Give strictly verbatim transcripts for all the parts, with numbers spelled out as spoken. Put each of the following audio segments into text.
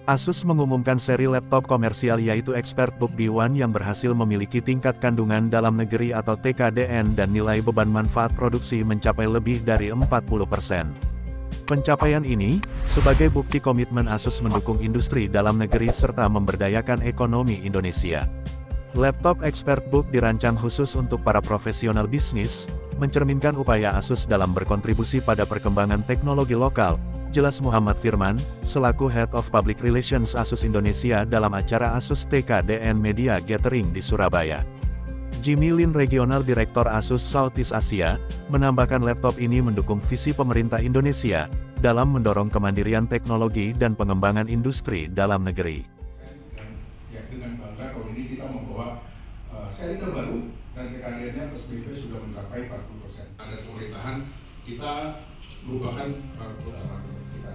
Asus mengumumkan seri laptop komersial yaitu ExpertBook B satu yang berhasil memiliki tingkat kandungan dalam negeri atau T K D N dan nilai beban manfaat produksi mencapai lebih dari empat puluh persen. Pencapaian ini, sebagai bukti komitmen Asus mendukung industri dalam negeri serta memberdayakan ekonomi Indonesia. Laptop ExpertBook dirancang khusus untuk para profesional bisnis, mencerminkan upaya Asus dalam berkontribusi pada perkembangan teknologi lokal, jelas Muhammad Firman, selaku Head of Public Relations Asus Indonesia dalam acara Asus T K D N Media Gathering di Surabaya. Jimmy Lin, Regional Direktur Asus Southeast Asia, menambahkan laptop ini mendukung visi pemerintah Indonesia dalam mendorong kemandirian teknologi dan pengembangan industri dalam negeri. Ya, dengan bangga kalau ini kita membawa uh, seri terbaru dan T K D N-nya plus B P sudah mencapai empat puluh persen. Ada pemerintahan, kita merupakan uh, kita.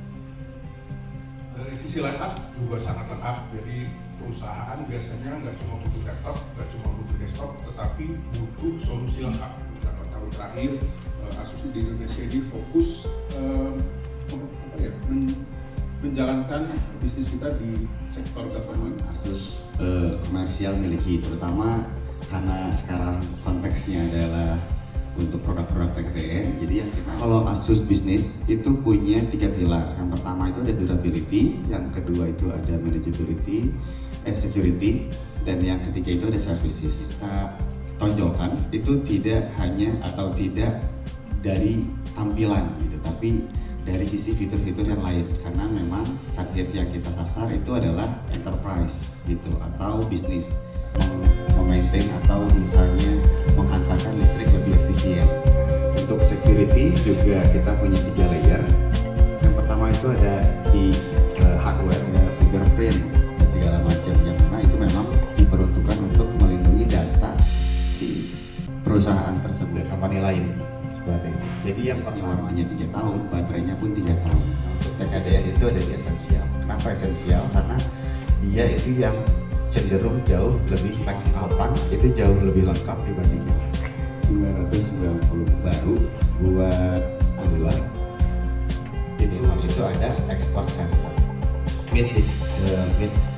Dari sisi line-up juga sangat lengkap, jadi perusahaan biasanya nggak cuma butuh laptop, nggak cuma butuh desktop, tetapi butuh solusi lengkap. Beberapa tahun terakhir, uh, Asus di Indonesia ini fokus uh, apa ya, men menjalankan bisnis kita di sektor government. Asus uh, komersial miliki, terutama karena sekarang konteksnya adalah untuk produk-produk T K D N. Jadi yang kita kalau Asus bisnis itu punya tiga pilar. Yang pertama itu ada durability, yang kedua itu ada manageability, eh, security, dan yang ketiga itu ada services. Kita tonjolkan itu tidak hanya atau tidak dari tampilan gitu, tapi dari sisi fitur-fitur yang lain, karena memang target yang kita sasar itu adalah enterprise gitu atau bisnis, memaintain atau misalnya menghantarkan listrik lebih efisien. Untuk security juga kita punya tiga layer. Yang pertama itu ada di uh, hardware, ada fingerprint dan segala macam, yang mana itu memang diperuntukkan untuk melindungi data si perusahaan tersebut, company lain. Jadi yang warrantinya tiga tahun, baterainya pun tiga tahun. Untuk T K D N itu ada di esensial. Kenapa esensial? Karena dia itu yang cenderung jauh lebih fleksibel, itu jauh lebih lengkap dibandingkan sembilan ratus sembilan puluh baru buat luar. Ini itu ada export center, mid, uh, mid